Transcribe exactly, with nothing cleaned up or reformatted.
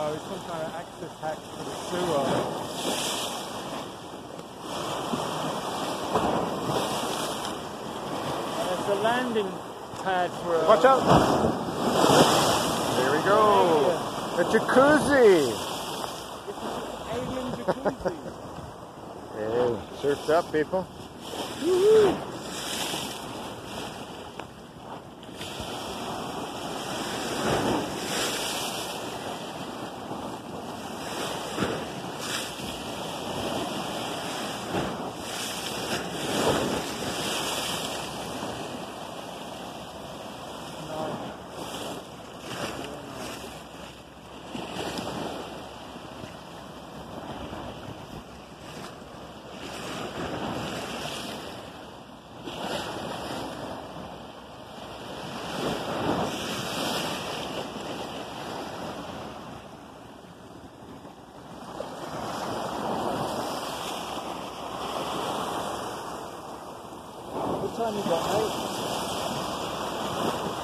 No, it's some kind of access hatch to the sewer. And it's a landing pad for a... Watch out! There we go! A jacuzzi! It's an alien jacuzzi. Hey, surfed up, people. Woo-hoo. What time you got, mate?